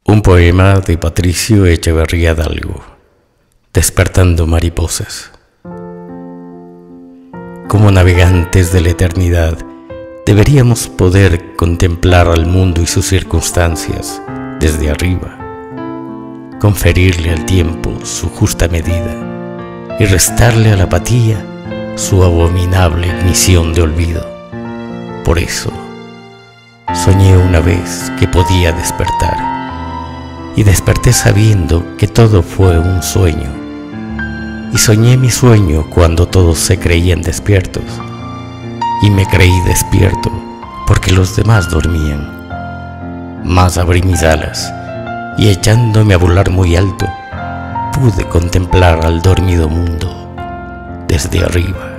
Un poema de Patricio Echeverría Dalgo, Despertando mariposas. Como navegantes de la eternidad, deberíamos poder contemplar al mundo y sus circunstancias desde arriba, conferirle al tiempo su justa medida y restarle a la apatía su abominable misión de olvido. Por eso, soñé una vez que podía despertar, y desperté sabiendo que todo fue un sueño, y soñé mi sueño cuando todos se creían despiertos, y me creí despierto porque los demás dormían. Mas abrí mis alas, y echándome a volar muy alto, pude contemplar al dormido mundo desde arriba.